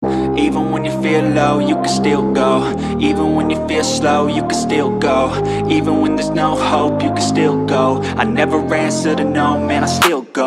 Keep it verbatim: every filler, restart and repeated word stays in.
Even when you feel low, you can still go. Even when you feel slow, you can still go. Even when there's no hope, you can still go. I never answer to no, man, I still go.